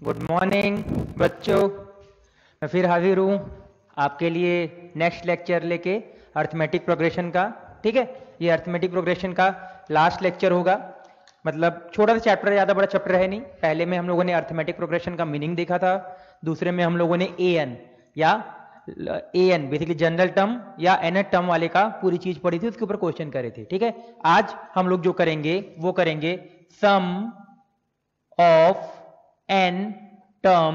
Good morning बच्चों। मैं फिर हाजिर हूँ आपके लिए नेक्स्ट लेक्चर लेके अर्थमेटिक प्रोग्रेशन का। ठीक है, ये अर्थमेटिक प्रोग्रेशन का लास्ट लेक्चर होगा। मतलब छोटा सा चैप्टर है, ज़्यादा बड़ा चैप्टर है नहीं। पहले में हम लोगों ने अर्थमेटिक प्रोग्रेशन का मीनिंग देखा था, दूसरे में हम लोगों ने एन बेसिकली जनरल टर्म या एनथ टर्म वाले का पूरी चीज पढ़ी थी, उसके ऊपर क्वेश्चन करे थे। ठीक है, आज हम लोग जो करेंगे वो करेंगे sum of n term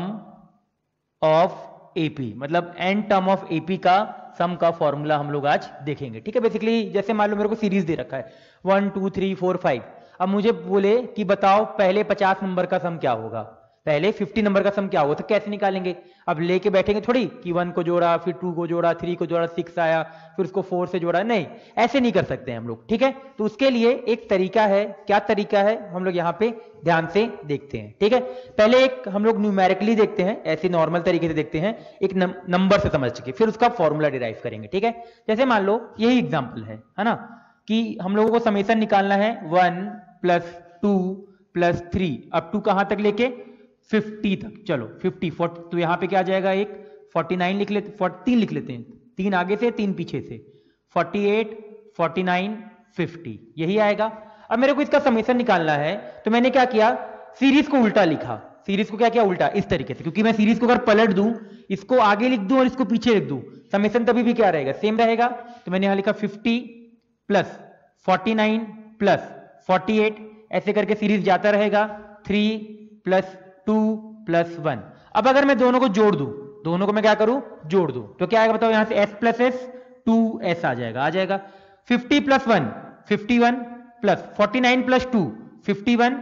of AP, मतलब एन टर्म ऑफ एपी का सम का फॉर्मूला हम लोग आज देखेंगे। ठीक है, बेसिकली जैसे मान लो मेरे को सीरीज दे रखा है 1 2 3 4 5। अब मुझे बोले कि बताओ पहले 50 नंबर का सम क्या होगा, पहले 50 नंबर का सम क्या होगा, तो कैसे निकालेंगे? अब लेके बैठेंगे थोड़ी कि 1 को जोड़ा, फिर 2 को जोड़ा, 3 को जोड़ा, 6 आया, फिर उसको 4 से जोड़ा। नहीं, ऐसे नहीं कर सकते हम लोग। ठीक है, तो उसके लिए एक तरीका है। क्या तरीका है हम लोग यहाँ पे ध्यान से देखते हैं। ठीक है, पहले एक हम लोग न्यूमेरिकली देखते हैं, ऐसे नॉर्मल तरीके से देखते हैं, एक नंबर से समझ के फिर उसका फॉर्मूला डिराइव करेंगे। ठीक है, जैसे मान लो यही एग्जाम्पल है ना, कि हम लोगों को समेशन निकालना है 1 + 2 + 3 अप टू कहां तक लेके 50 तक। चलो 50 40, तो यहां पे क्या आ जाएगा, एक 49 लिख लेते, 43 लिख लेते हैं, 3 आगे से 3 पीछे से, 48 49 50 यही आएगा। अब मेरे को इसका समेशन निकालना है, तो मैंने क्या किया, सीरीज को उल्टा लिखा। सीरीज को क्या किया, उल्टा, इस तरीके से, क्योंकि मैं सीरीज को अगर पलट दूं, इसको आगे लिख दूं और इसको पीछे लिख दूं, समेशन तभी भी क्या रहेगा, सेम रहेगा। तो मैंने यहां लिखा 50 + 49 + 48, ऐसे करके सीरीज जाता रहेगा, 3 + 2 + 1। अब अगर मैं दोनों को जोड़ दूं, दोनों को मैं क्या करूं, जोड़ दूं, तो क्या आएगा बताओ, यहां से s + s 2s आ जाएगा। 50 + 1 51 + 49 + 2 51,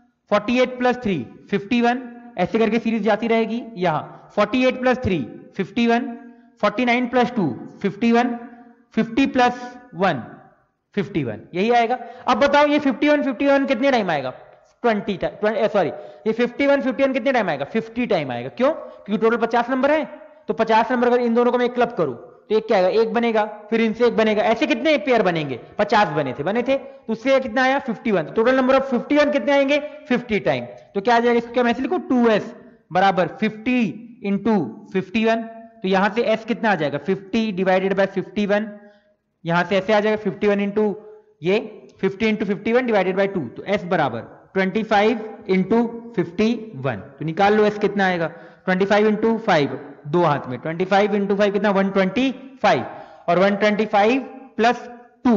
48 + 3 51, ऐसे करके सीरीज जाती रहेगी। यहां 48 + 3 51, 49 + 2 51, 50 + 1 51, यही आएगा। अब बताओ ये 51 कितने टाइम आएगा, 20 टाइम, सॉरी, ये 51 कितने टाइम आएगा, 50 टाइम आएगा। क्यों? क्योंकि टोटल 50 नंबर है, तो 50 नंबर अगर इन दोनों को मैं एक क्लब करूं तो एक क्या आएगा, एक बनेगा, फिर इनसे एक बनेगा, ऐसे कितने एक पेयर बनेंगे, 50 बने थे, तो उससे कितना आया 51। तो टोटल नंबर ऑफ 51 कितने आएंगे, 50 टाइम। तो क्या आ जाएगा, इसको क्या मैं ऐसे लिखूं, 2s = 50 × 51। तो यहां से s कितना आ जाएगा, 50 / 51, यहां से ऐसे आ जाएगा 51 इंटू ये 50 × 51 / 2, तो s = 25 × 51। तो निकाल लो s कितना आएगा, 25 × 5, दो हाथ में, 25 × 5 कितना, 125, और 125 + 2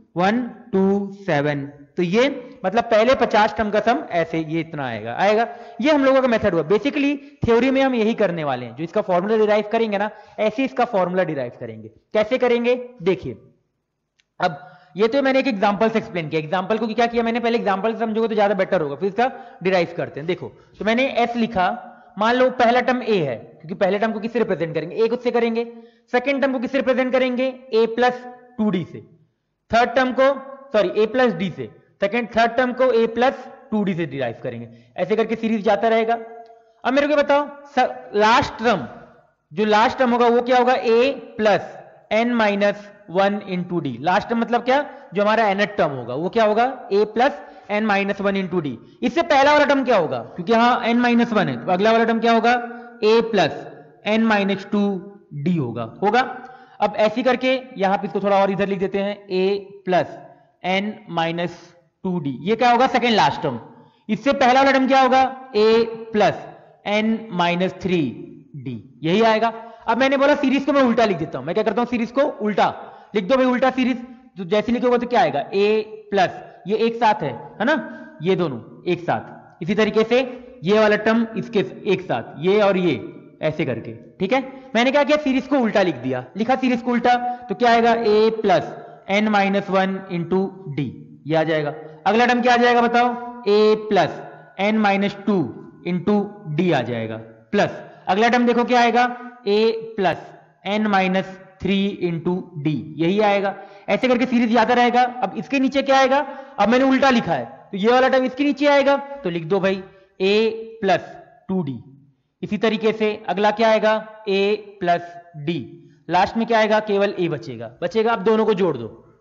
127। तो ये मतलब पहले 50 टर्म का सम ऐसे ये इतना आएगा। ये हम लोगों का मेथड हुआ। बेसिकली थ्योरी में हम यही करने वाले हैं, जो इसका फॉर्मूला डिराइव करेंगे ना, ऐसे इसका फॉर्मूला डिराइव करेंगे। कैसे करेंगे देखिए। अब ये तो मैंने एक एग्जांपल से एक्सप्लेन किया। एग्जांपल को क्या किया मैंने, पहले एग्जांपल से समझोगे तो ज्यादा बेटर होगा, फिर इसका डिराइव करते हैं। देखो, तो मैंने s लिखा, मान लो पहला टर्म a है, क्योंकि पहले टर्म को किससे रिप्रेजेंट करेंगे, a से करेंगे। सेकंड टर्म को किससे रिप्रेजेंट करेंगे, a + 2d से। थर्ड टर्म को, सॉरी, a + d से। थर्ड टर्म को a + 2d से डिराइव करेंगे, ऐसे करके सीरीज जाता रहेगा। अब मेरे को बताओ लास्ट टर्म, जो लास्ट टर्म होगा वो क्या होगा, a + n - 1 × d। Last term मतलब क्या, जो हमारा nth टर्म होगा वो क्या होगा, a + n - 1 × d। इससे पहला वाला टर्म क्या होगा, क्योंकि यहां n - 1 है, तो अगला वाला टर्म क्या होगा, a + n - 2d होगा। अब ऐसी करके यहां पे इसको थोड़ा और इधर लिख देते हैं, a + n - 2d, ये क्या होगा, सेकेंड लास्ट टर्म। इससे पहला वाला टर्म क्या होगा, a + n - 3d, यही आएगा। अब मैंने बोला सीरीज को मैं उल्टा लिख देता हूं। मैं क्या करता हूं, सीरीज को उल्टा लिख दो भाई, उल्टा सीरीज। तो जैसे लिखोगे तो क्या आएगा, a + ये एक साथ है ना, ये दोनों एक साथ। इसी तरीके से ये वाला टर्म इसके एक साथ, ये और ये ऐसे करके। ठीक है, मैंने क्या किया, सीरीज को उल्टा लिख दिया, लिखा सीरीज को उल्टा, तो क्या आएगा, a + n - 1 × d, ये आ जाएगा। अगला टर्म क्या आ जाएगा बताओ, a + n - 2 × d आ जाएगा, प्लस अगला टर्म देखो क्या आएगा, a + n - 3 × d, यही आएगा। ऐसे करके सीरीज जाता रहेगा। अब इसके नीचे क्या आएगा, अब मैंने उल्टा लिखा है, तो ये वाला टर्म इसके नीचे आएगा, तो लिख दो भाई a + 2d। इसी तरीके से अगला क्या आएगा, a + d। लास्ट में क्या आएगा, केवल a बचेगा। अब दोनों को जोड़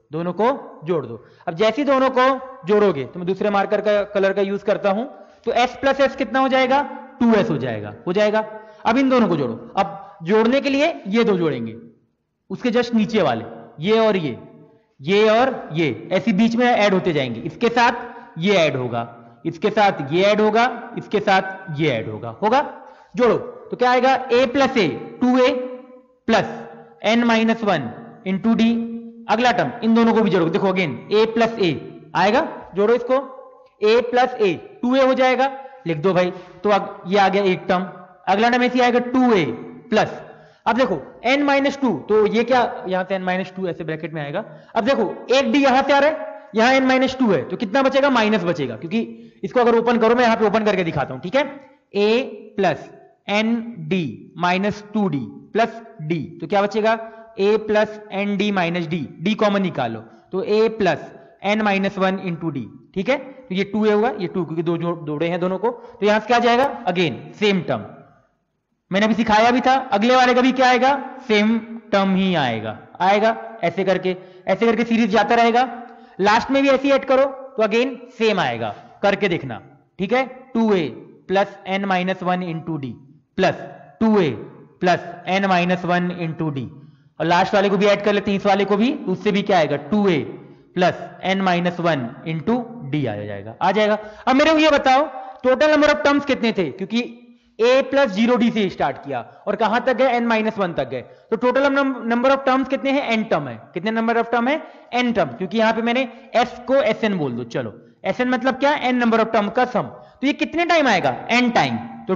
दो, अब जैसे दोनों को जोड़ोगे तो मैं दूसरे मार्कर का कलर का यूज करता हूं, तो s + s कितना हो जाएगा, 2s हो जाएगा। अब इन दोनों को जोड़ो। अब जोड़ने के लिए ये दो जोड़ेंगे, उसके जस्ट नीचे वाले, ये और ये ऐसे बीच में ऐड होते जाएंगे। इसके साथ ये ऐड होगा, इसके साथ ये ऐड होगा, इसके साथ ये ऐड होगा। जोड़ो तो क्या आएगा, a plus a 2a plus n minus 1 into d. अगला टर्म इन दोनों को भी जोड़ो, देखो अगेन a प्लस ए आएगा, जोड़ो इसको, a प्लस ए 2a हो जाएगा, लिख दो भाई। तो अब ये आ गया एक टर्म। अगला टर्म ऐसे आएगा 2a प्लस, अब देखो n माइनस 2, तो ये क्या यहां से n माइनस 2 ऐसे ब्रैकेट में आएगा। अब देखो एक डी यहां से आ रहा है, यहां n माइनस 2 है, तो कितना बचेगा, माइनस बचेगा, क्योंकि इसको अगर ओपन करो, मैं यहां पे ओपन करके दिखाता हूं, ठीक है। a plus n d minus 2d plus d, तो क्या बचेगा, a plus n d minus d, d common निकालो, तो a plus n minus 1 into d, ठीक है। तो ये 2a होगा, ये 2 क्योंकि दो जोड़े हैं दोनों को, तो यहां से क्या जाएगा, अगेन सेम टर्म, मैंने अभी सिखाया भी था। अगले वाले का भी क्या आएगा, सेम टर्म ही आएगा। ऐसे करके सीरीज जाता रहेगा। लास्ट में भी ऐसे ऐड करो तो अगेन सेम आएगा, करके देखना, ठीक है। 2a plus n minus 1 into d plus 2a plus n minus 1 into d, और लास्ट वाले को भी ऐड कर लेते हैं, इस वाले को भी, उससे भी क्या आएगा, 2a plus n minus 1 into d आ जाएगा। अब मेरे को ये बताओ टोटल नंबर ऑफ टर्म्स कितने थे, क्योंकि a प्लस 0d से स्टार्ट किया और कहां तक गए, n माइनस 1 तक गए, तो टोटल नंबर ऑफ टर्म्स कितने हैं, n टर्म है। कितने नंबर ऑफ टर्म है, n टर्म, क्योंकि यहां पे मैंने s को sn बोल दो, चलो sn मतलब क्या, n नंबर ऑफ टर्म का सम। तो ये कितने टाइम आएगा, n टाइम, तो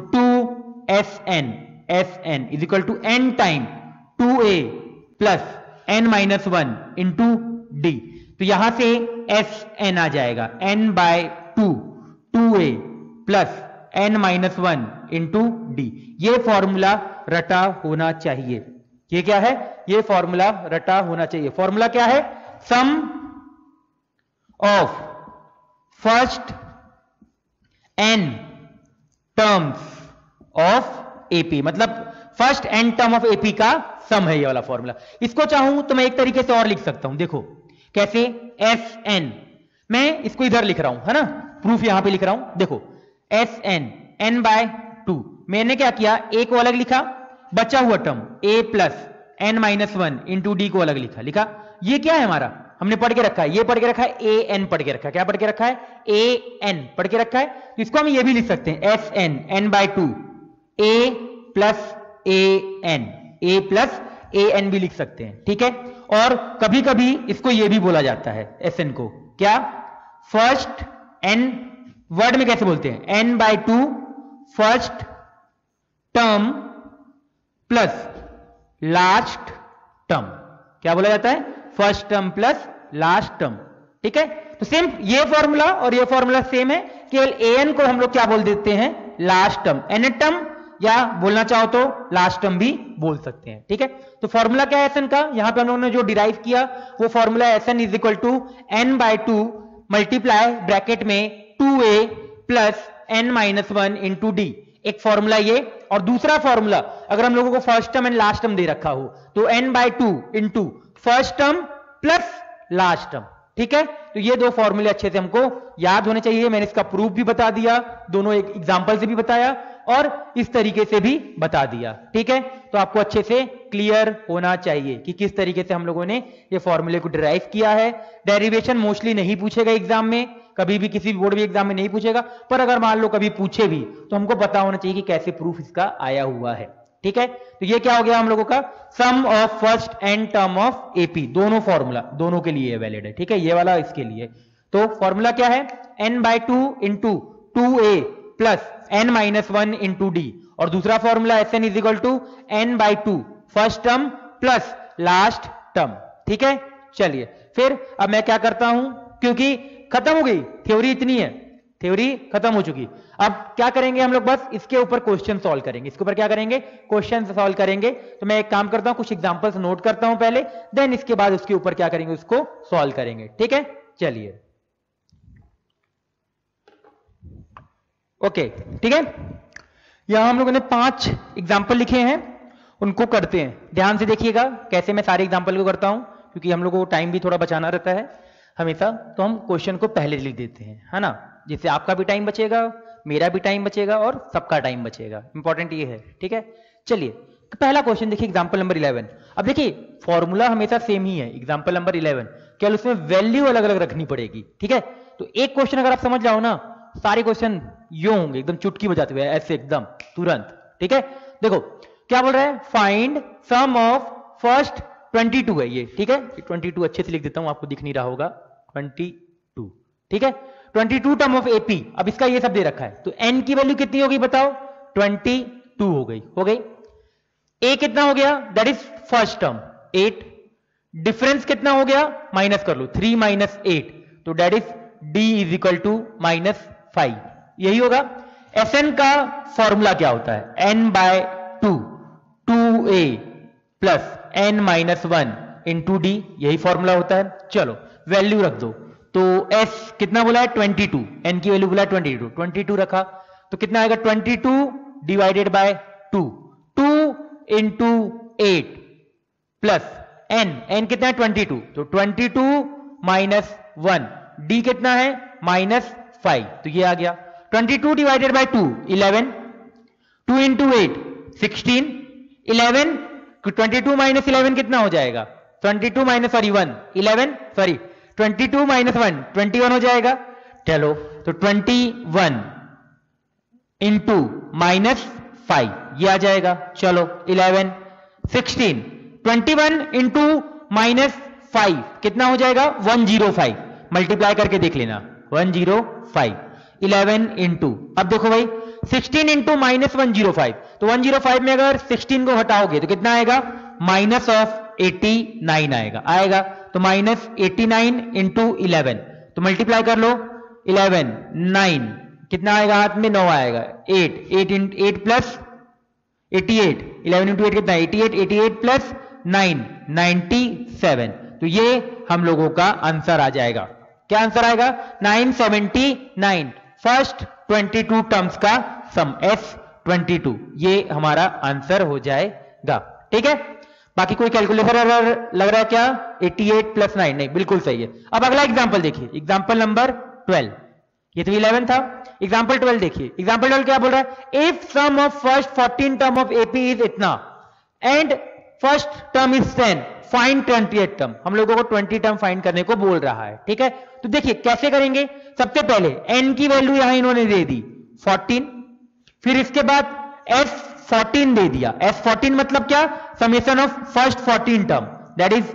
2sn is equal to n time 2a plus n minus 1 into d, तो यहां से sn आ जाएगा n by 2a plus n minus 1 into d. ये फॉर्मूला रटा होना चाहिए। ये क्या है, ये फॉर्मूला रटा होना चाहिए। फॉर्मूला क्या है, sum of first n terms of AP, मतलब first n term of AP का सम है ये वाला फॉर्मूला। इसको चाहूं तो मैं एक तरीके से और लिख सकता हूं, देखो कैसे, Sn, मैं इसको इधर लिख रहा हूं, है ना, प्रूफ यहां पे लिख रहा हूं, देखो Sn n बाय 2, मैंने क्या किया, a को अलग लिखा, बचा हुआ term a plus n minus 1 into d को अलग लिखा। ये क्या है हमारा, हमने पढ़ के रखा है, ये पढ़ के रखा है, a n पढ़ के रखा है, क्या पढ़ के रखा है, a n पढ़ के रखा है। तो इसको हम ये भी लिख सकते हैं, Sn n bye 2 a plus a plus an भी लिख सकते हैं, ठीक है। और कभी कभी इसको ये भी बोला जाता है, Sn को क्या, फर्स्ट n, वर्ड में कैसे बोलते हैं, n bye 2 first term plus last term, क्या बोला जाता है, first term plus last term, ठीक है। तो सेम ये फॉर्मूला और ये फॉर्मूला सेम है, केवल an को हम लोग क्या बोल देते हैं, लास्ट टर्म, nth टर्म, या बोलना चाहो तो लास्ट टर्म भी बोल सकते हैं, ठीक है। तो फॉर्मूला क्या है Sn का, यहां पे हम लोगों ने जो डिराइव किया वो formula Sn is equal to n bye 2 multiply bracket में 2a plus n minus 1 into d, एक फॉर्मूला ये। और दूसरा फॉर्मूला, अगर हम लोगों को first term and last term दे रखा हो तो n bye 2 into first term plus last term, ठीक है। तो ये दो फॉर्मूले अच्छे से हमको याद होने चाहिए। मैंने इसका प्रूफ भी बता दिया, दोनों एक एग्जांपल से भी बताया और इस तरीके से भी बता दिया, ठीक है। तो आपको अच्छे से क्लियर होना चाहिए कि किस तरीके से हम लोगों ने ये फॉर्मूले को डिराइव किया है। डेरिवेशन मोस्टली नहीं पूछेगा एग्जाम में, कभी भी किसी बोर्ड भी एग्जाम में नहीं पूछेगा, पर अगर मान लो कभी पूछे भी तो हमको पता होना चाहिए कि कैसे प्रूफ इसका आया हुआ है, ठीक है। तो ये क्या हो गया हम लोगों का, sum of first n term of AP, दोनों फॉर्मूला दोनों के लिए वैलिड है, ठीक है। ये वाला इसके लिए, तो फॉर्मूला क्या है, n bye 2 into 2a plus n minus 1 into d, और दूसरा formula Sn is equal to n bye 2 first term plus last term, ठीक है। चलिए फिर अब मैं क्या करता हूं, क्योंकि खत्म हो गई थ्योरी, इतनी है, थ्योरी खत्म हो चुकी। अब क्या करेंगे हम लोग, बस इसके ऊपर क्वेश्चन सॉल्व करेंगे, इसके ऊपर क्या करेंगे, क्वेश्चन सॉल्व करेंगे। तो मैं एक काम करता हूं, कुछ एग्जांपल्स नोट करता हूं पहले, देन इसके बाद उसके ऊपर क्या करेंगे, उसको सॉल्व करेंगे, ठीक है। चलिए ओके, ठीक है। यहां हम लोगों ने 5 एग्जाम्पल लिखे हैं, उनको करते हैं। ध्यान से देखिएगा कैसे मैं सारे एग्जाम्पल को करता हूं, क्योंकि हम लोगों को टाइम भी थोड़ा बचाना रहता है हमेशा, तो हम क्वेश्चन को पहले लिख देते हैं, है ना, जिससे आपका भी टाइम बचेगा, मेरा भी टाइम बचेगा और सबका टाइम बचेगा। इंपॉर्टेंट ये है, ठीक है। चलिए पहला क्वेश्चन देखिए, एग्जांपल नंबर 11। अब देखिए फॉर्मूला हमेशा सेम ही है, एग्जांपल नंबर 11, केवल उसमें वैल्यू अलग अलग रखनी पड़ेगी, ठीक है। तो एक क्वेश्चन अगर आप समझ जाओ ना, सारे क्वेश्चन यूं होंगे एकदम चुटकी बजाते हुए, ऐसे एकदम तुरंत, ठीक है। देखो क्या बोल रहा है, फाइंड सम ऑफ फर्स्ट 22 है ये, ठीक है। 22 अच्छे से लिख देता हूं, आपको दिख नहीं रहा होगा, 22, ठीक है। 22 टर्म ऑफ एपी। अब इसका ये सब दे रखा है, तो एन की वैल्यू कितनी होगी बताओ, 22 हो गई। ए कितना हो गया, that is first term 8, difference कितना हो गया, माइनस कर लो, 3 माइनस 8, तो that is d is equal to -5, यही होगा। Sn का फॉर्मूला क्या होता है, n/2 2a plus n-1 into d, यही फॉर्मूला होता है। चलो वैल्यू रख दो, तो s कितना बोला है 22, n की वैल्यू बोला 22 रखा, तो कितना आएगा 22 divided by 2, 2 into 8 plus n कितना है 22, तो 22 माइनस 1, d कितना है -5, तो ये आ गया। 22 डिवाइडेड बाय 2 11, 2 इंटू 8 16, 11 22 माइनस 11 कितना हो जाएगा, 22 माइनस 1 11 सॉरी 22 माइनस 1 21 हो जाएगा। चलो तो 21 इंटू -5 ये आ जाएगा। चलो 11 16, 21 इंटू -5 कितना हो जाएगा 105, मल्टीप्लाई करके देख लेना 105, 11 इंटू, अब देखो भाई 16 इंटू -105, तो 105 में अगर 16 को हटाओगे तो कितना आएगा -89 आएगा, तो -89 इंटू 11, तो मल्टीप्लाई कर लो 11 9 कितना आएगा, हाथ में 9 आएगा, 8 प्लस 88, 11 इंटू 8 कितना 88 प्लस 9 97, तो ये हम लोगों का आंसर आ जाएगा। क्या आंसर आएगा 979, फर्स्ट 22 टर्म्स का सम S22, ये हमारा आंसर हो जाएगा, ठीक है। बाकी कोई कैलकुलेटर लग रहा है क्या, 88 प्लस 9 नहीं, बिल्कुल सही है। अब अगला एग्जांपल देखिए, एग्जांपल नंबर 12, ये तो 11 था, एग्जांपल 12 देखिए। एग्जांपल 12 क्या बोल रहा है, if sum of first 14 term of AP is इतना and first term is 10, find 28 term. हम लोगों को 20 टर्म फाइंड करने को बोल रहा है, ठीक है। तो देखिए कैसे करेंगे, सबसे पहले n की वैल्यू यहां इन्होंने दे दी 14, फिर इसके बाद S14 दे दिया, S14 मतलब क्या, summation of first 14 term that is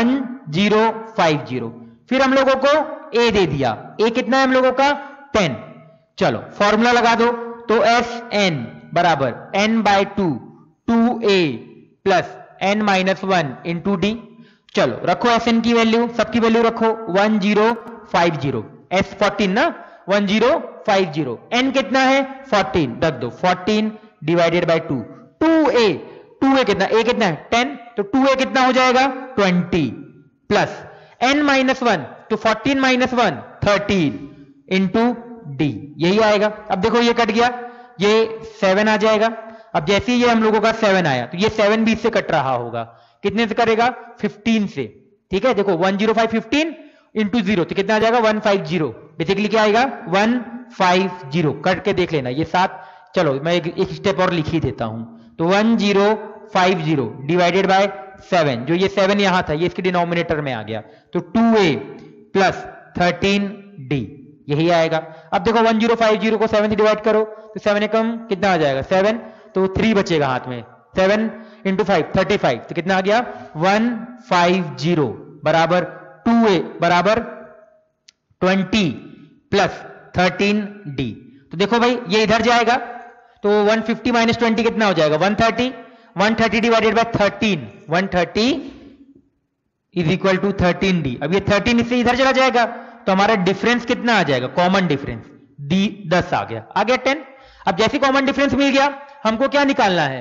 1050, फिर हम लोगों को a दे दिया, a कितना है हम लोगों का 10। चलो फॉर्मूला लगा दो, तो Sn बराबर n/2 2a plus n-1 into D. चलो रखो Sn की वैल्यू, सबकी वैल्यू रखो 1050, S14 ना 1050, n कितना है 14, रख दो 14 डिवाइडेड बाय 2, 2a कितना, a कितना है 10, तो 2a कितना हो जाएगा 20 प्लस n-1, तो 14 माइनस 1 13 इंटू डी, यही आएगा। अब देखो ये कट गया, ये 7 आ जाएगा। अब जैसे ही ये हम लोगों का 7 आया, तो ये 7 भी इससे कट रहा होगा, कितने से करेगा 15 से, ठीक है। देखो 105 15 इंटू 0, तो कितना आ जाएगा 150, बेसिकली क्या आएगा 150, करके देख लेना ये 7। चलो मैं एक स्टेप और लिख ही देता हूं, तो 1050 डिवाइडेड बाय 7, जो ये 7 यहां था ये इसके डिनोमिनेटर में आ गया, तो 2a प्लस 13d, यही आएगा। अब देखो 1050 को 7 से डिवाइड करो, तो 7 एकम कितना आ जाएगा 7, तो 3 बचेगा हाथ में, 7 इंटू 5 35, तो कितना आ गया 150 बराबर 2a बराबर 20 प्लस 13d। तो देखो भाई ये इधर जाएगा, तो 150 माइनस 20 कितना हो जाएगा 130, 130 divided by 13, 130 is equal to 13d। अब ये 13 इससे इधर चला जाएगा, तो हमारा डिफरेंस कितना आ जाएगा, कॉमन डिफरेंस 10 आ गया 10। अब जैसे कॉमन डिफरेंस मिल गया, हमको क्या निकालना है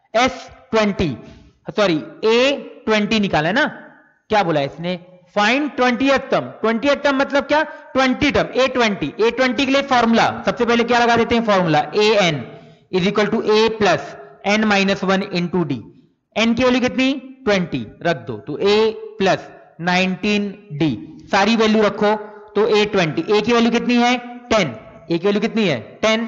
A20 निकाला है ना। क्या बोला है इसने, find 20th term. 20th term मतलब क्या, 20 टर्म, A20 के लिए फॉर्मूला सबसे पहले क्या लगा देते हैं, formula an is equal to a plus n-1 into d. n की वैल्यू कितनी 20 रख दो, तो a प्लस 19d, सारी वैल्यू रखो, तो A20, a की वैल्यू कितनी है 10, ए की वैल्यू कितनी है 10,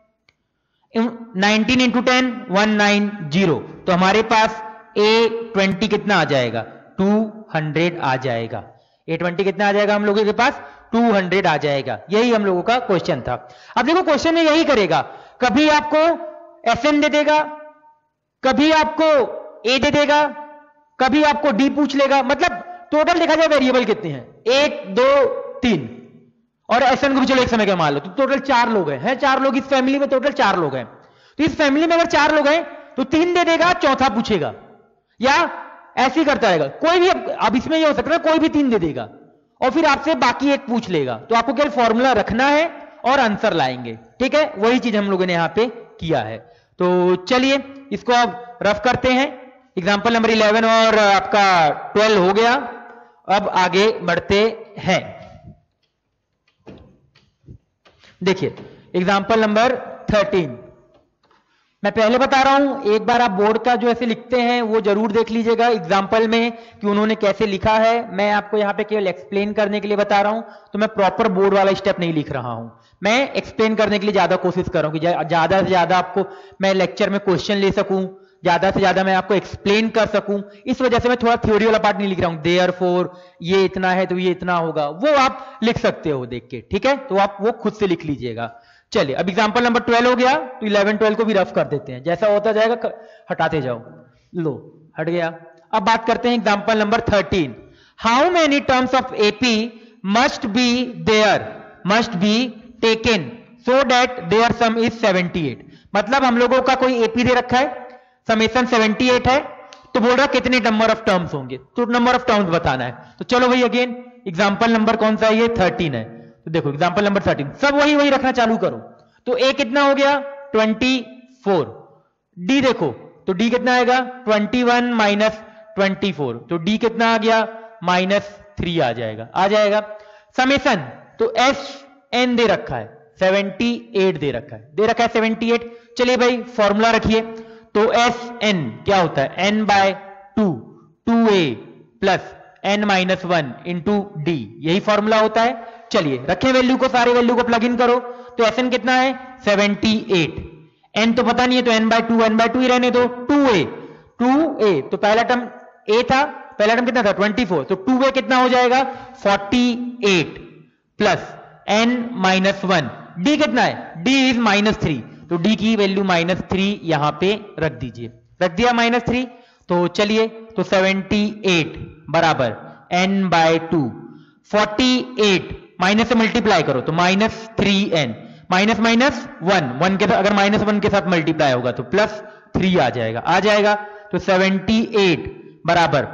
19 इंटू 10 190, तो हमारे पास A20 कितना आ जाएगा 200 आ जाएगा। A20 कितना आ जाएगा हम लोगों के पास 200 आ जाएगा। यही हम लोगों का क्वेश्चन था। अब देखो क्वेश्चन में यही करेगा, कभी आपको SN दे देगा, कभी आपको A दे देगा, कभी आपको D पूछ लेगा। मतलब टोटल देखा जाए वेरिएबल कितने हैं 1 2 3 और SN को भी चलो एक समय का मान लो, तो टोटल 4 लोग हैं 4 लोग इस फैमिली में, टोटल 4 लोग हैं। तो इस फैमिली में अगर 4 लोग हैं तो 3 दे देगा, चौथा पूछेगा, या ऐसे ही करता रहेगा। कोई भी अब इसमें ये हो सकता है कोई भी 3 दे देगा और फिर आपसे बाकी एक पूछ लेगा। तो आपको केवल फॉर्मूला रखना है और आंसर लाएंगे, ठीक है। वही चीज हम लोगों ने यहां पे किया है। तो चलिए इसको अब रफ करते हैं। एग्जांपल नंबर 11 और आपका 12 हो गया। अब आगे बढ़ते हैं। देखिए एग्जांपल नंबर 13, मैं पहले बता रहा हूं, एक बार आप बोर्ड का जो ऐसे लिखते हैं वो जरूर देख लीजिएगा एग्जाम्पल में कि उन्होंने कैसे लिखा है। मैं आपको यहां पे केवल एक्सप्लेन करने के लिए बता रहा हूं, तो मैं प्रॉपर बोर्ड वाला स्टेप नहीं लिख रहा हूं। मैं एक्सप्लेन करने के लिए ज्यादा कोशिश कर रहा हूं कि ज्यादा से ज्यादा आपको मैं लेक्चर में क्वेश्चन ले सकूं, ज्यादा से ज्यादा मैं आपको एक्सप्लेन कर सकूं। इस वजह से मैं थोड़ा थ्योरी वाला पार्ट नहीं लिख रहा हूं। देयरफॉर ये इतना है तो ये इतना होगा, वो आप लिख सकते हो देख के, ठीक है। तो आप वो खुद से लिख लीजिएगा। चलिए अब एग्जांपल नंबर 12 हो गया, तो 11 12 को भी रफ कर देते हैं, जैसा होता जाएगा हटाते जाओ। लो हट गया। अब बात करते हैं example number 13। How many terms of AP must be taken so that their sum is 78। मतलब हम लोगों का कोई एपी दे रखा है, समेशन 78 है, तो बोल रहा कितने नंबर ऑफ टर्म्स होंगे, तो नंबर ऑफ टर्म्स बताना है। तो चलो भाई अगेन एग्जांपल नंबर कौन सा है, ये 13 है। तो देखो एग्जांपल नंबर 13 सब वही रखना चालू करो। तो ए कितना हो गया 24, डी देखो तो डी कितना आएगा 21 माइनस 24, तो डी कितना आ गया -3 आ जाएगा। समेशन तो एस एन दे रखा है 78 दे रखा है 78। चलिए भाई फॉर्मूला रखिए, तो एस एन क्या होता है n/2 2a plus n-1 into d, यही फॉर्मूला होता है। चलिए रखें वैल्यू को, सारे वैल्यू को प्लग इन करो। तो एस एन कितना है 78, एन तो पता नहीं है तो n/2 ही रहने दो। 2a तो पहला टर्म a था, पहला टर्म कितना था 24, तो 2a कितना हो जाएगा 48 प्लस n-1, डी कितना है d इज -3, तो d की वैल्यू -3 यहां पे रख दीजिए, रख दिया -3। तो चलिए तो 78 बराबर n/2, 48 माइनस से मल्टीप्लाई करो तो -3n, माइनस -1 के साथ, अगर -1 के साथ मल्टीप्लाई होगा तो +3 आ जाएगा। तो 78 बराबर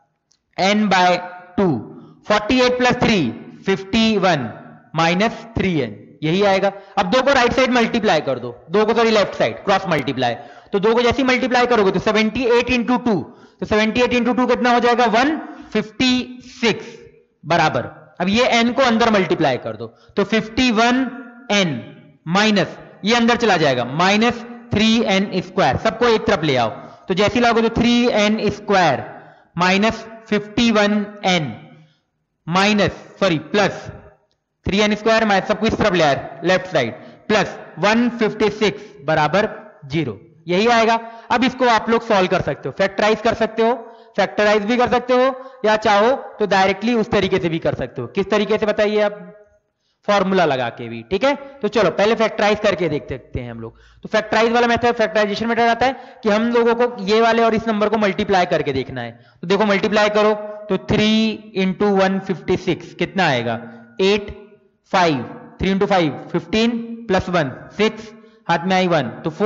n/2, 48 + 3 51 -3n, यही आएगा। अब दो को राइट साइड मल्टीप्लाई कर दो, दो को sorry left side cross multiply, तो दो को जैसे मल्टीप्लाई करोगे तो 78 इंटू 2, तो 78 इंटू 2 कितना हो जाएगा 156 बराबर। अब ये n को अंदर मल्टीप्लाई कर दो तो 51n माइनस ये अंदर चला जाएगा -3n², सबको एक तरफ ले आओ, तो जैसे लाओगे तो 3n² minus 51n minus sorry plus 3n² minus सबको इस तरफ ले आए लेफ्ट साइड प्लस 156 बराबर 0, यही आएगा। अब इसको आप लोग सॉल्व कर सकते हो, फैक्टराइज कर सकते हो, फैक्टराइज भी कर सकते हो या चाहो तो डायरेक्टली उस तरीके से भी कर सकते हो। किस तरीके से बताइए आप, फॉर्मूला लगा के भी, ठीक है। तो चलो पहले फैक्टराइज करके देख सकते हैं हम लोग। तो फैक्टराइज वाला मेथड, फैक्टराइजेशन मेथड आता है कि हम लोगों को ये वाले और इस नंबर को मल्टीप्लाई करके देखना है। तो देखो मल्टीप्लाई करो तो 3 इंटू 156 कितना आएगा 8, 5 3 इंटू 5 15 प्लस 1 6, हाथ में आई 1 तो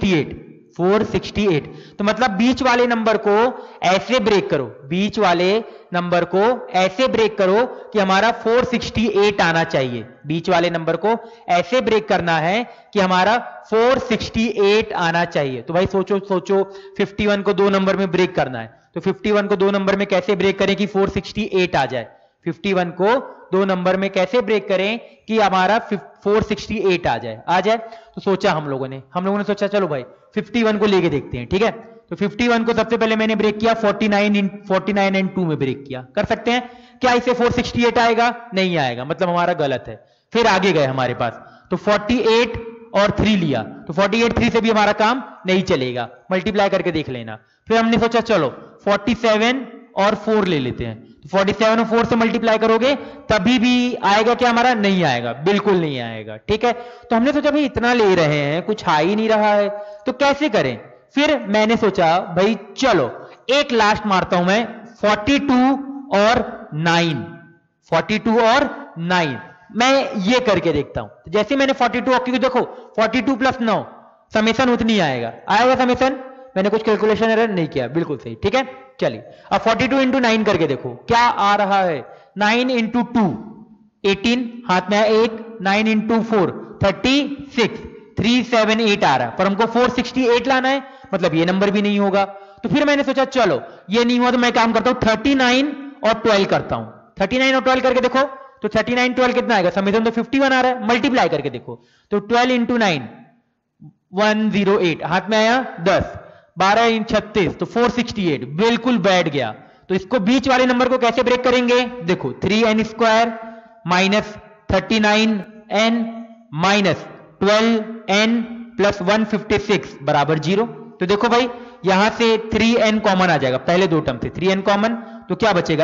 468। तो मतलब बीच वाले नंबर को ऐसे ब्रेक करो, बीच वाले नंबर को ऐसे ब्रेक करो कि हमारा 468 आना चाहिए। बीच वाले नंबर को ऐसे ब्रेक करना है कि हमारा 468 आना चाहिए। तो भाई सोचो 51 को 2 नंबर में ब्रेक करना है, तो 51 को 2 नंबर में कैसे ब्रेक करें कि 468 आ जाए। 51 को 2 नंबर में कैसे ब्रेक करें कि हमारा 468 आ जाए। तो सोचा हम लोगों ने सोचा चलो भाई 51 को लेके देखते हैं, ठीक है। तो 51 को सबसे पहले मैंने ब्रेक किया 49 एंड 2 में ब्रेक किया। कर सकते हैं क्या इसे 468 आएगा, नहीं आएगा, मतलब हमारा गलत है। फिर आगे गए हमारे पास तो 48 और 3 लिया, तो 48 3 से भी हमारा काम नहीं चलेगा, मल्टीप्लाई करके देख लेना। फिर हमने सोचा चलो 47 और 4 ले लेते हैं, तो 47 और 4 से मल्टीप्लाई करोगे तभी भी आएगा क्या हमारा? नहीं आएगा, बिल्कुल नहीं आएगा। ठीक है, तो हमने सोचा भाई इतना ले रहे हैं, कुछ आ ही नहीं रहा है, तो कैसे करें? फिर मैंने सोचा भाई चलो एक लास्ट मारता हूं मैं, 42 और 9, 42 और 9 मैं ये करके देखता हूं। तो जैसे मैंने 42, क्योंकि देखो 42 प्लस 9 समेशन उतनी आएगा, आएगा समेशन, मैंने कुछ कैलकुलेशन एरर नहीं किया, बिल्कुल सही। ठीक है, चलिए अब 42 इंटू 9 करके देखो क्या आ रहा है। 9 इंटू 2 18, हाथ में है 1, 9 इंटू 4 36, 378 आ रहा है, पर हमको 468 लाना है, मतलब ये नंबर भी नहीं होगा। तो फिर मैंने सोचा चलो ये नहीं हुआ तो मैं काम करता हूं 39 और 12 करता हूं। 39 और 12 करके देखो, तो 39 12 कितना आएगा? समीकरण तो 51 आ रहा है, मल्टीप्लाई करके देखो तो 12 इंटू 9 108, हाथ में आया 10, 12 × 36 तो 468, बिल्कुल बैठ गया। तो इसको बीच वाले नंबर को कैसे ब्रेक करेंगे? देखो 3n² minus 39n minus 12n plus 156 बराबर 0। तो देखो भाई यहां से 3n कॉमन आ जाएगा, पहले दो टर्म से 3n कॉमन, तो क्या बचेगा?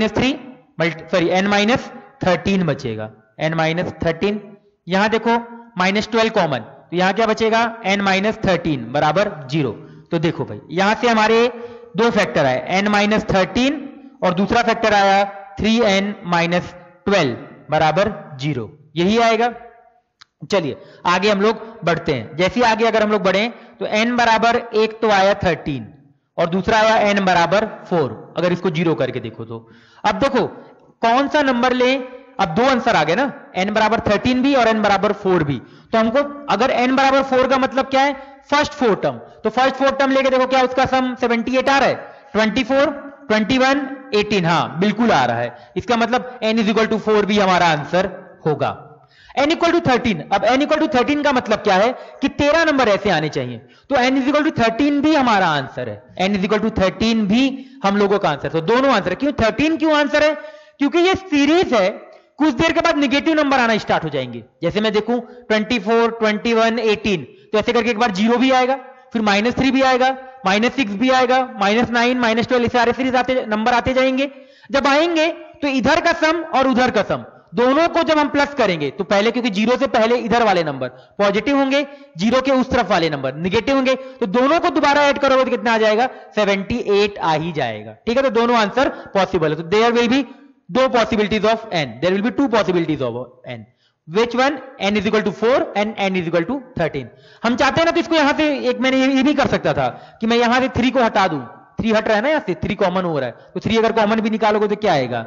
n माइनस 13 बचेगा, n माइनस 13। यहां देखो -12 कॉमन, तो यहां क्या बचेगा? n माइनस 13 बराबर 0। तो देखो भाई यहां से हमारे दो फैक्टर आए, n माइनस 13 और दूसरा फैक्टर आया 3n माइनस 12 बराबर 0, यही आएगा। चलिए आगे हम लोग बढ़ते हैं। जैसे आगे अगर हम लोग बढ़े तो n बराबर 1 तो आया 13 और दूसरा आया n बराबर 4, अगर इसको 0 करके देखो तो अब देखो कौन सा नंबर ले, अब दो आंसर आ गए ना, n बराबर 13 भी और n बराबर 4 भी। तो हमको अगर n बराबर 4 का मतलब क्या है? फर्स्ट 4 टर्म, तो फर्स्ट 4 टर्म लेके देखो क्या उसका सम 78 आ रहा है, 24 21 18, हाँ बिल्कुल आ रहा है। इसका मतलब n = 4 भी हमारा आंसर होगा। n = 13, अब n = 13 का मतलब क्या है कि 13 नंबर ऐसे आने चाहिए, तो n = 13 भी हमारा आंसर है, n = 13 भी हम लोगों का आंसर। तो दोनों आंसर है। क्यों 13 क्यों आंसर है? क्योंकि ये सीरीज है, कुछ देर के बाद निगेटिव नंबर आना स्टार्ट हो जाएंगे। जैसे मैं देखूं 24 21 18, तो ऐसे करके एक बार 0 भी आएगा, फिर -3 भी आएगा, -6 भी आएगा, -9 -12, सारे सीरीज आते नंबर आते जाएंगे। जब आएंगे तो इधर का सम और उधर का सम दोनों को जब हम प्लस करेंगे तो पहले, क्योंकि 0 से पहले इधर वाले नंबर पॉजिटिव होंगे, 0 के उस तरफ वाले नंबर निगेटिव होंगे, तो दोनों को दोबारा ऐड करोगे तो कितना आ जाएगा? 78 आ ही जाएगा। ठीक है, तो दोनों आंसर पॉसिबल है। तो देयर विल बी दो possibilities of n, there will be two possibilities of n, which one? n = 4 and n = 13। हम चाहते हैं ना तो इसको यहां से एक मैंने ये भी कर सकता था कि मैं यहां से 3 को हटा दूं, 3 हट रहा है ना, यहां से 3 कॉमन हो रहा है, तो 3 अगर कॉमन भी निकालोगे तो क्या आएगा?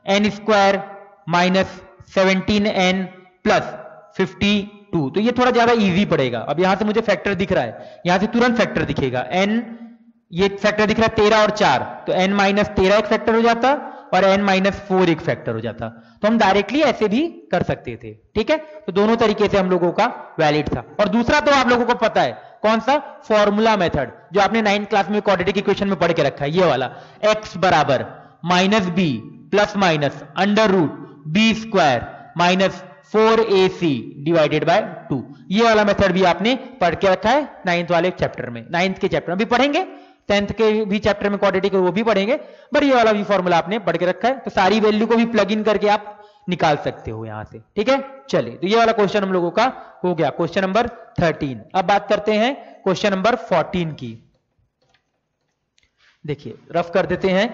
n² माइनस 17n प्लस 52, तो ये थोड़ा ज्यादा इजी पड़ेगा। अब यहां से मुझे फैक्टर दिख रहा है, यहां से तुरंत फैक्टर दिखेगा, n ये फैक्टर दिख रहा है 13 और 4, तो n माइनस 13 एक फैक्टर हो जाता और n माइनस 4 एक फैक्टर हो जाता। तो हम डायरेक्टली ऐसे भी कर सकते थे। ठीक है, तो दोनों तरीके से हम लोगों का वैलिड था। और दूसरा तो आप लोगों को पता है कौन सा? फॉर्मूला मेथड, जो आपने 9th क्लास में क्वाड्रेटिक इक्वेशन में पढ़ के रखा है, ये वाला x बराबर -b plus minus √b² minus 4ac divided by 2, ये वाला मेथड भी आपने पढ़ के रखा है 9th वाले चैप्टर में। 9th के चैप्टर में भी पढ़ेंगे, 10th के भी चैप्टर में क्वाड्रेटिक वो भी पढ़ेंगे, पर ये वाला भी फॉर्मूला आपने पढ़ के रखा है, तो सारी वैल्यू को भी प्लग इन करके आप निकाल सकते हो यहां से। ठीक है, चलिए तो ये वाला क्वेश्चन हम लोगों का हो गया, क्वेश्चन नंबर 13। अब बात करते हैं क्वेश्चन नंबर 14 की। देखिए रफ कर देते हैं।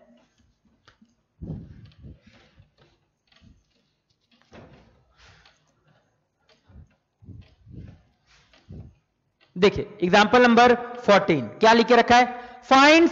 देखिए एग्जाम्पल नंबर 14 क्या लिख के रखा है? Find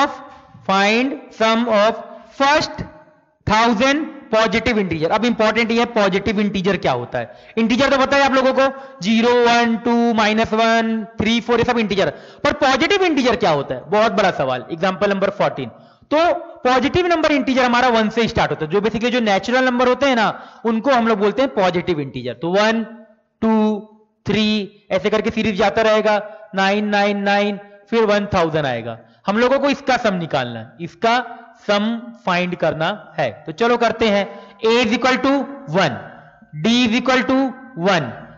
sum of first 1000 positive integer. अब इंपॉर्टेंट ये पॉजिटिव इंटीजर क्या होता है। इंटीजर तो पता है आप लोगों को 0 1 2 -1 3 4 ये सब इंटीजर, पर पॉजिटिव इंटीजर क्या होता है? बहुत बड़ा सवाल। एग्जाम्पल नंबर 14, तो पॉजिटिव नंबर इंटीजर हमारा 1 से स्टार्ट होता है, जो बेसिकली जो नेचुरल नंबर होते हैं ना उनको हम लोग बोलते हैं पॉजिटिव इंटीजर। तो 1 2 3 ऐसे करके सीरीज जाता रहेगा, 999 फिर 1000 आएगा। हम लोगों को इसका सम निकालना है, इसका सम फाइंड करना है। तो चलो करते हैं। a = 1, d = 1,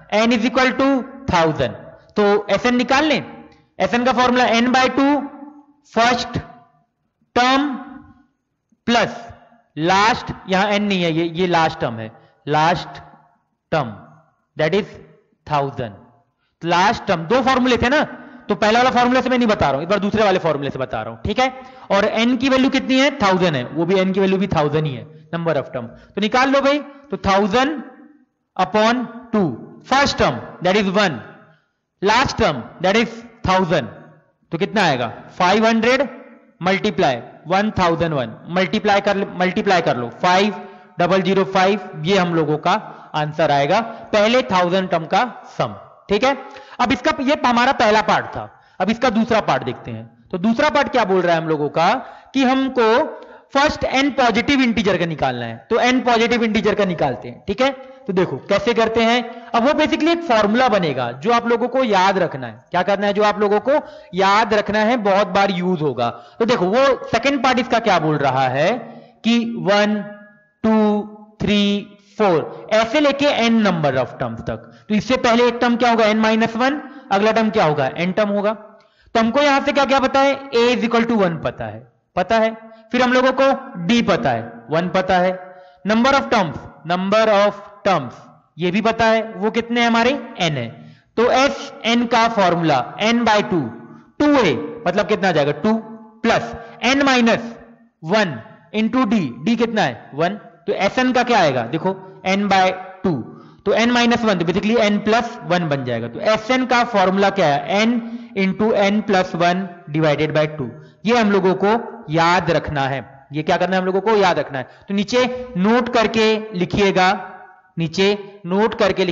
n is equal to 1000, तो Sn निकाल लें। Sn का formula n/2 first term plus last, यहां n नहीं है, ये लास्ट टर्म है, last term that is 1000। Last term, दो फॉर्मूले थे ना, तो पहला वाला फॉर्मूले से मैं नहीं बता रहा हूं, एक बार दूसरे वाले फॉर्मूले से बता रहा हूं, ठीक है। और n की वैल्यू कितनी है, 1000 है, वो भी n की वैल्यू भी 1000 ही है, नंबर ऑफ टर्म, तो निकाल लो भाई। तो 1000/2 first term that is 1, last term that is 1000, तो कितना आएगा 500 मल्टीप्लाई 1001, मल्टीप्लाई कर लो 5005, ये हम लोगों का आंसर आएगा, पहले 1000 टर्म का सम, ठीक है। अब इसका, ये हमारा पहला पार्ट था, अब इसका दूसरा पार्ट देखते हैं। तो दूसरा पार्ट क्या बोल रहा है हम लोगों का, कि हमको फर्स्ट n पॉजिटिव इंटीजर का निकालना है, तो n पॉजिटिव इंटीजर का निकालते हैं, ठीक है। तो देखो कैसे करते हैं, अब वो बेसिकली एक फॉर्मूला बनेगा जो आप लोगों को याद रखना है। क्या करना है, जो आप लोगों को याद रखना है, बहुत बार यूज होगा। तो देखो वो सेकंड पार्ट इसका क्या बोल रहा है कि 1 2 3 4 ऐसे लेके n नंबर ऑफ टर्म्स तक। तो इससे पहले एक टर्म क्या होगा, n-1, अगला टर्म क्या होगा, n टर्म होगा। तो हमको यहां से क्या क्या पता है, a इज इक्वल टू 1 पता है, फिर हम लोगों को d पता है, 1 पता है, नंबर ऑफ टर्म्स ये भी पता है, वो कितने हैं हमारे, n है। तो Sn का फॉर्मूला n/2 2a मतलब कितना आ जाएगा 2 प्लस n-1 इंटू d कितना है 1, तो Sn का क्या आएगा, देखो n/2, तो n-1 तो बेसिकली n+1 बन जाएगा। तो Sn का फॉर्मूला क्या है, n into n+1 divided by 2। ये हम लोगों को याद रखना है, ये क्या करना है, हम लोगों को याद रखना है। तो नीचे नोट करके लिखिएगा, नीचे नोट करके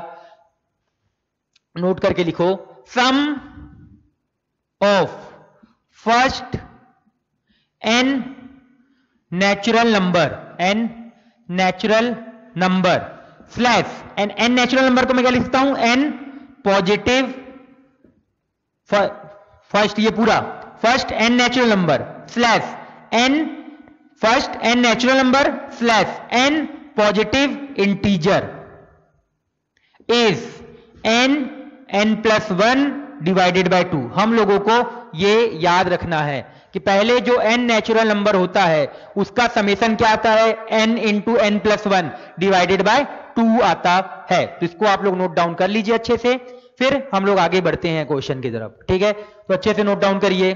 लिखो, sum of first n natural number slash n natural number को मैं क्या लिखता हूं, n पॉजिटिव फर्स्ट, ये पूरा first n natural number slash n first n natural number slash n positive integer is n+1 divided by 2। हम लोगों को ये याद रखना है कि पहले जो n नेचुरल नंबर होता है उसका समेशन क्या आता है, n into n+1 divided by 2 आता है। तो इसको आप लोग नोट डाउन कर लीजिए अच्छे से, फिर हम लोग आगे बढ़ते हैं क्वेश्चन की तरफ, ठीक है। तो अच्छे से नोट डाउन करिए।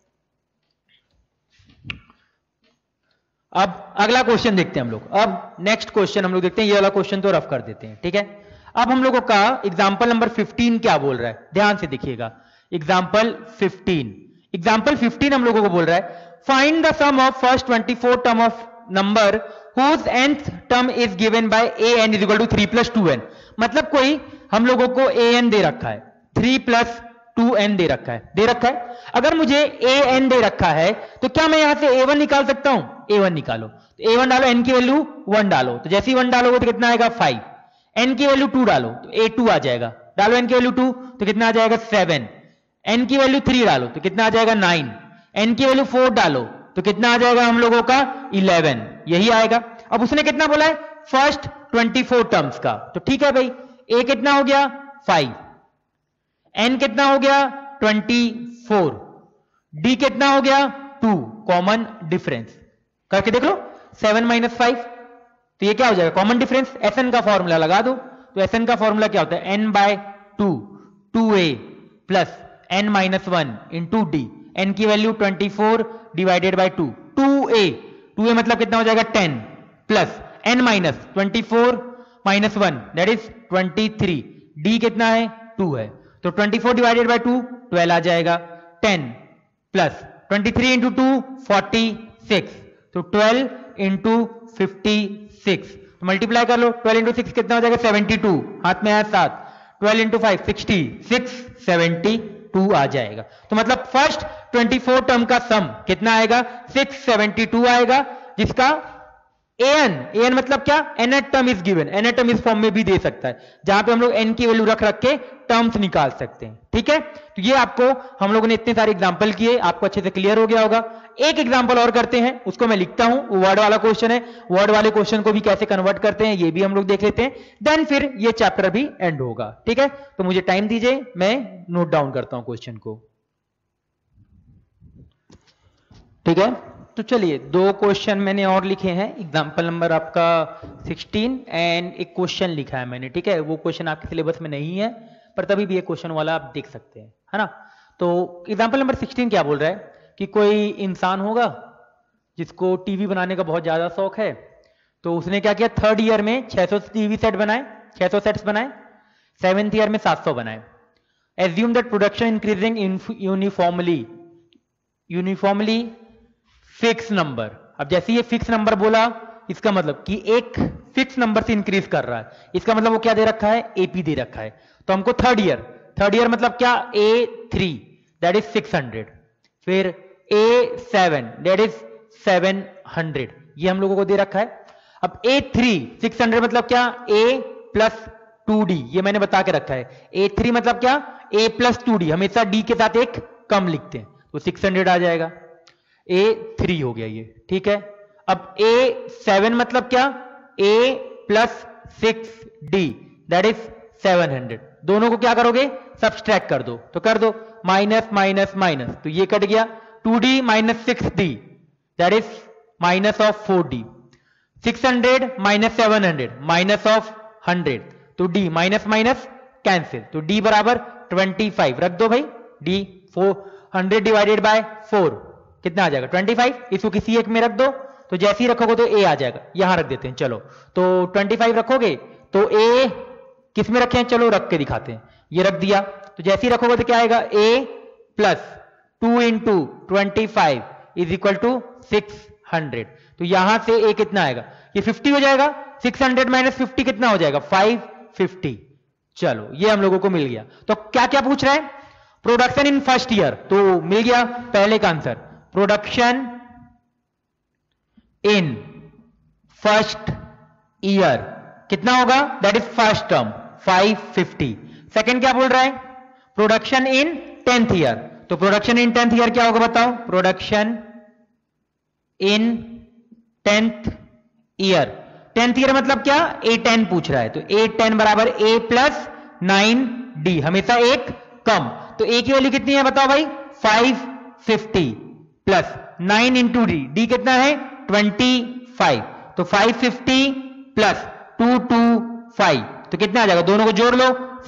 अब अगला क्वेश्चन देखते हैं हम लोग, अब नेक्स्ट क्वेश्चन हम लोग देखते हैं, ये वाला क्वेश्चन तो रफ कर देते हैं, ठीक है। अब हम लोगों का एग्जाम्पल नंबर 15 क्या बोल रहा है, ध्यान से देखिएगा। एग्जाम्पल 15 हम लोगों को बोल रहा है, find the sum of first 24 term of number whose nth term is given by an is equal to 3 + 2n। मतलब कोई हम लोगों को an दे रखा है, 3 + 2n दे रखा है। अगर मुझे an दे रखा है तो क्या मैं यहां से a1 निकाल सकता हूं, a1 निकालो। तो a1 डालो, n की वैल्यू 1 डालो, तो जैसे ही 1 डालोगे तो कितना आएगा 5, n की वैल्यू 2 डालो तो a2 आ जाएगा, डालो n की वैल्यू 2 तो कितना आ जाएगा 7, n की वैल्यू 3 डालो तो कितना आ जाएगा 9, n की वैल्यू 4 डालो तो कितना आ जाएगा हम लोगों का 11, यही आएगा। अब उसने कितना बोला है, फर्स्ट 24 टर्म्स का, तो ठीक है भाई, a कितना हो गया 5, n कितना हो गया 24, d कितना हो गया 2, कॉमन डिफरेंस करके देख लो, 7 - 5, तो ये क्या हो जाएगा कॉमन डिफरेंस। Sn का फॉर्मूला लगा दो, तो Sn का फॉर्मूला क्या होता है, n/2 2a plus n-1 into d, n की वैल्यू 24 डिवाइडेड बाय 2, 2a मतलब कितना हो जाएगा 10 plus n-24 - 1 that is 23, d कितना है 2 है, तो 24 डिवाइडेड बाय 2 12 आ जाएगा, 10 प्लस 23 इंटू 2 46, तो 12 इंटू 56, तो मल्टीप्लाई कर लो, 12 इंटू 6 कितना हो जाएगा 72, हाथ में है 7, 12 इंटू 5 66, 72 आ जाएगा। तो मतलब फर्स्ट 24 टर्म का सम कितना आएगा 672 आएगा, जिसका an मतलब क्या, nth term is given, nth term इस फॉर्म में भी दे सकता है, जहां पे हम लोग n की वैल्यू रख रख के टर्म्स निकाल सकते हैं। ठीक है, तो ये आपको हम लोगों ने इतने सारे एग्जांपल किए, आपको अच्छे से क्लियर हो गया होगा। एक एग्जांपल और करते हैं, उसको मैं लिखता हूं, वर्ड वाला क्वेश्चन है, वर्ड वाले क्वेश्चन को भी कैसे कन्वर्ट करते हैं ये भी हम लोग देख लेते हैं, देन फिर ये चैप्टर भी एंड होगा। ठीक है, तो मुझे टाइम दीजिए, मैं नोट डाउन करता हूं क्वेश्चन को। ठीक है, तो चलिए 2 क्वेश्चन मैंने और लिखे हैं, एग्जाम्पल नंबर आपका 16 एंड एक क्वेश्चन लिखा है मैंने। ठीक है, वो क्वेश्चन आपके सिलेबस में नहीं है, पर तभी भी ये क्वेश्चन वाला आप देख सकते हैं, है ना। तो एग्जाम्पल नंबर 16 क्या बोल रहा है कि कोई इंसान होगा जिसको टीवी बनाने का बहुत ज्यादा शौक है, तो उसने क्या किया, 3rd ईयर में 600 टीवी सेट बनाए, 600 सेट्स बनाए, 7th ईयर में 700 बनाए। Assume that production increasing uniformly fix number. अब जैसे ये फिक्स नंबर बोला, इसका मतलब कि एक फिक्स नंबर से इंक्रीज कर रहा है, इसका मतलब वो क्या दे रखा है, एपी दे रखा है। तो हमको 3rd ईयर मतलब क्या, A3 दैट इज 600, फिर A7 दैट इज 700, ये हम लोगों को दे रखा है। अब A3 600 मतलब क्या, A प्लस 2D, ये मैंने बता के रखा है। A3 मतलब क्या, A प्लस 2D, हमेशा D के साथ एक कम लिखते हैं, तो 600 आ जाएगा, A3 हो गया ये। ठीक है, अब A7 मतलब क्या, A plus 6D that is 700, दोनों को क्या करोगे, सब्सट्रैक्ट कर दो, तो कर दो माइनस माइनस माइनस, तो ये कट गया, 2D minus 6D that is minus of 4D, 600 minus 700 minus of 100, तो D माइनस माइनस कैंसिल, तो D बराबर 25 रख दो भाई, D 400 डिवाइडेड बाय 4 कितना आ जाएगा, 25। इसको किसी एक में रख दो, तो जैसे ही रखोगे तो A आ जाएगा, यहां रख देते हैं। चलो, तो 25 रखोगे तो A किस में रखे हैं, चलो रख के दिखाते हैं, ये रख दिया, तो जैसे ही रखोगे तो क्या आएगा, A plus 2 into 25 is equal to 600, तो यहां से A कितना आएगा, ये 50 हो जाएगा, 600 माइनस 50 कितना हो जाएगा, 550। चलो, ये हम लोगों को मिल गया। तो क्या क्या पूछ रहा है, प्रोडक्शन इन फर्स्ट ईयर, तो मिल गया पहले का answer, production in first year कितना होगा, that is first term 550। Second क्या बोल रहा है, प्रोडक्शन इन 10th ईयर, तो प्रोडक्शन इन 10th ईयर क्या होगा बताओ, production in 10th year, 10th year मतलब क्या, A10 पूछ रहा है, तो A10 बराबर A प्लस 9D, हमेशा एक कम, तो A की वैल्यू कितनी है बताओ भाई, 550 प्लस 9 इंटू डी, डी कितना है 25, तो 550 प्लस 225, तो कितना आ जाएगा, दोनों को जोड़ लो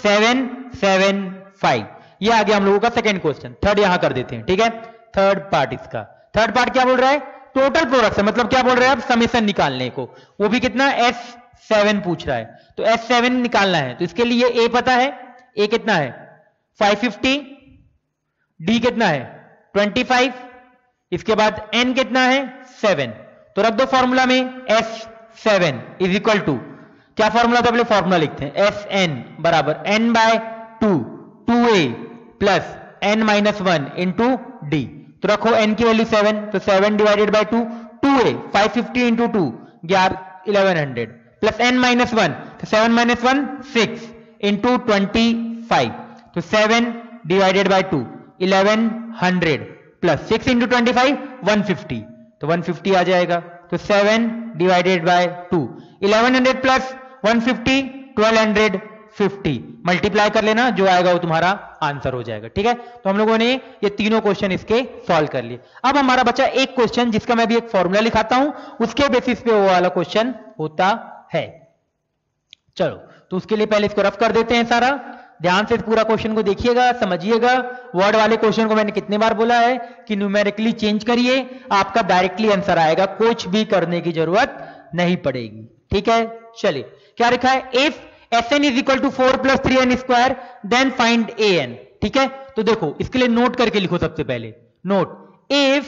775। ये आ गया हम लोगों का सेकंड क्वेश्चन। थर्ड यहां कर देते हैं, ठीक है, थर्ड पार्ट इसका। थर्ड पार्ट क्या बोल रहा है, टोटल प्रोडक्शन, मतलब क्या बोल रहे हैं आप, समेशन निकालने को, वो भी कितना S7 पूछ रहा है, तो S7 निकालना है, तो इसके लिए A पता है, A कितना है 550, D कितना है 25, इसके बाद N कितना है 7, तो रख दो फॉर्मूला में S7 इज इक्वल टू, क्या फॉर्मूला था, पहले फॉर्मूला लिखते हैं, Sn बराबर n bye 2 2a plus n minus 1 into d, तो रखो n की वैल्यू 7, तो 7 divided by 2 2a 550 into 2 1100 plus n minus 1, तो 7 माइनस 1 6 इंटू 25, तो 7 डिवाइडेड बाय 2 1100 प्लस 6 इंटू 25 150, तो 150 आ जाएगा, तो 7 डिवाइडेड बाय 2 1100 प्लस 150 1250, मल्टीप्लाई कर लेना, जो आएगा वो तुम्हारा आंसर हो जाएगा। ठीक है, तो हम लोगों ने ये तीनों क्वेश्चन इसके सॉल्व कर लिए। अब हमारा बचा एक क्वेश्चन, जिसका मैं भी एक फॉर्मूला लिखाता हूं, उसके बेसिस पे वो वाला क्वेश्चन होता है। चलो, तो उसके लिए पहले इसको रफ कर देते हैं सारा, ध्यान से पूरा क्वेश्चन को देखिएगा, समझिएगा। वर्ड वाले क्वेश्चन को मैंने कितने बार बोला है कि न्यूमेरिकली चेंज करिए, आपका डायरेक्टली आंसर आएगा, कुछ भी करने की जरूरत नहीं पड़ेगी। ठीक है, चलिए क्या लिखा है, if Sn is equal to 4 plus 3n square then find An। ठीक है, तो देखो इसके लिए नोट करके लिखो, सबसे पहले note, if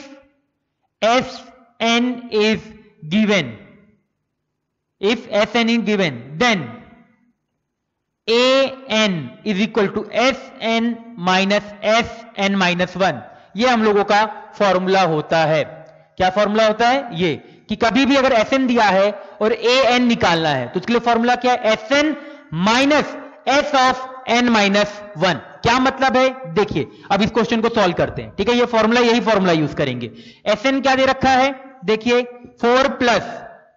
Sn is given, if Sn is given then An is equal to Sn minus Sn minus 1, ये हम लोगों का फॉर्मूला होता है। क्या फॉर्मूला होता है ये, कि कभी भी अगर Sn दिया है और An निकालना है तो उसके लिए फॉर्मूला क्या है, Sn minus S of n minus 1। क्या मतलब है, देखिए अब इस क्वेश्चन को सॉल्व करते हैं, ठीक है। ये फॉर्मूला, यही फॉर्मूला यूज करेंगे। Sn क्या दे रखा है, देखिए 4 प्लस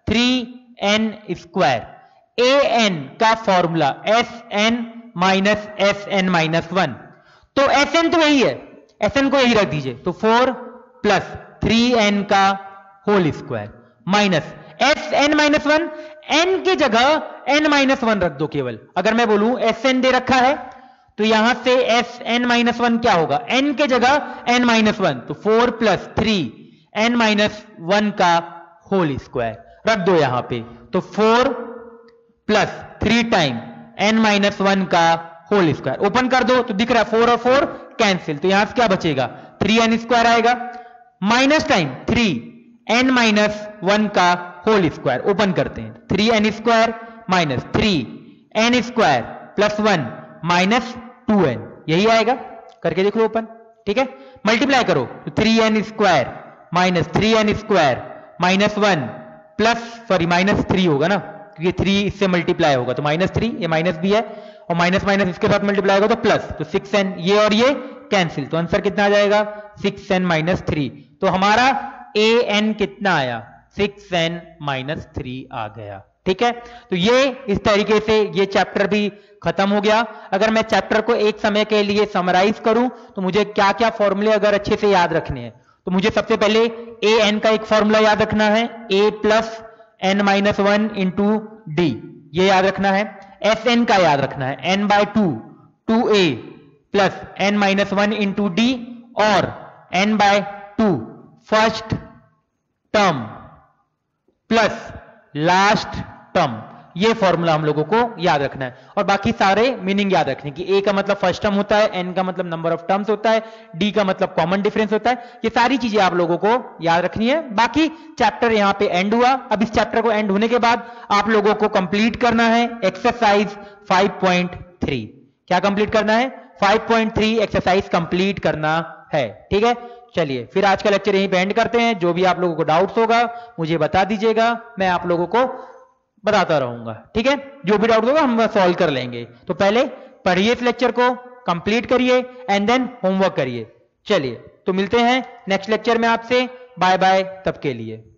3n स्क्वायर, An का formula Sn minus Sn minus 1, तो Sn तो यही है, Sn को यही रख दीजिए, तो 4 प्लस 3n का whole square minus Sn minus 1, n की जगह n माइनस 1 रख दो केवल। अगर मैं बोलूं Sn दे रखा है तो यहां से Sn माइनस 1 क्या होगा, n के जगह n माइनस 1, तो 4 प्लस 3n माइनस 1 का होल स्क्वायर रख दो यहां पे, तो 4 प्लस 3 टाइम n माइनस 1 का होल स्क्वायर ओपन कर दो तो दिख रहा है 4 और 4 कैंसिल, तो यहां से क्या बचेगा 3n स्क्वायर आएगा, माइनस टाइम 3n माइनस 1 का होल स्क्वायर ओपन करते हैं, 3n square minus 3n square plus 1 minus 2n, यही आएगा, करके देख लो ओपन, ठीक है। मल्टीप्लाई करो तो 3n square minus 3n square minus 1 plus sorry minus 3 होगा ना, क्योंकि 3 इससे मल्टीप्लाई होगा तो माइनस 3, ये माइनस भी है, और माइनस माइनस इसके साथ मल्टीप्लाई होगा तो प्लस, तो 6n, ये और ये कैंसिल, तो आंसर कितना आ जाएगा 6n माइनस 3। तो हमारा an कितना आया, 6n माइनस 3 आ गया, ठीक है। तो ये इस तरीके से ये चैप्टर भी खत्म हो गया। अगर मैं चैप्टर को एक समय के लिए समराइज करूं तो मुझे क्या क्या फॉर्मूले अगर अच्छे से याद रखने हैं, तो मुझे सबसे पहले an का एक फॉर्मूला याद रखना है, a plus n minus 1 into d, ये याद रखना है। Sn का याद रखना है n bye 2 2a plus n minus 1 into d, और n bye 2 first term plus last term, ये फॉर्मूला हम लोगों को याद रखना है। और बाकी सारे मीनिंग याद रखने की, a का मतलब फर्स्ट टर्म होता है, n का मतलब नंबर ऑफ टर्म्स होता है, d का मतलब कॉमन डिफरेंस होता है, ये सारी चीजें आप लोगों को याद रखनी है। बाकी चैप्टर यहां पे एंड हुआ। अब इस चैप्टर को एंड होने के बाद आप लोगों को कंप्लीट करना है एक्सरसाइज 5.3। क्या कंप्लीट करना है, 5.3 एक्सरसाइज कंप्लीट करना है, ठीक है। चलिए फिर आज का लेक्चर यहीं पे एंड करते हैं। जो भी आप लोगों को डाउट्स होगा मुझे बता दीजिएगा, मैं आप लोगों को बताता रहूंगा, ठीक है। जो भी डाउट होगा हम सॉल्व कर लेंगे। तो पहले पढ़िए इस लेक्चर को, कंप्लीट करिए एंड देन होमवर्क करिए। चलिए तो मिलते हैं नेक्स्ट लेक्चर में आपसे, बाय बाय तब के लिए।